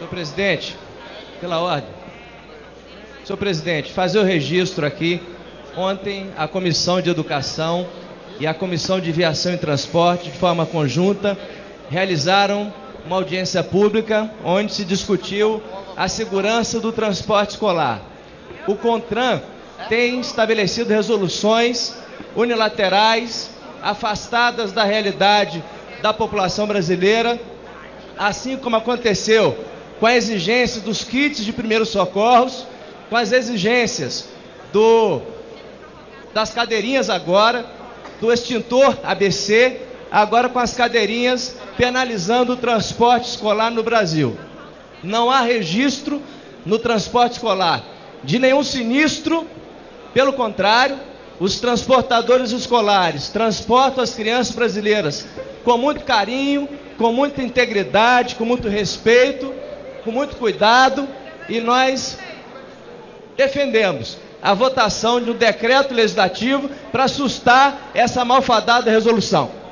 Senhor presidente, pela ordem. Senhor presidente, fazer o registro aqui. Ontem, a Comissão de Educação e a Comissão de Viação e Transporte, de forma conjunta, realizaram uma audiência pública onde se discutiu a segurança do transporte escolar. O CONTRAN tem estabelecido resoluções unilaterais, afastadas da realidade da população brasileira, assim como aconteceu com a exigência dos kits de primeiros socorros, com as exigências das cadeirinhas agora, do extintor ABC, agora com as cadeirinhas penalizando o transporte escolar no Brasil. Não há registro no transporte escolar de nenhum sinistro, pelo contrário, os transportadores escolares transportam as crianças brasileiras com muito carinho, com muita integridade, com muito respeito, com muito cuidado, e nós defendemos a votação de um decreto legislativo para sustar essa malfadada resolução.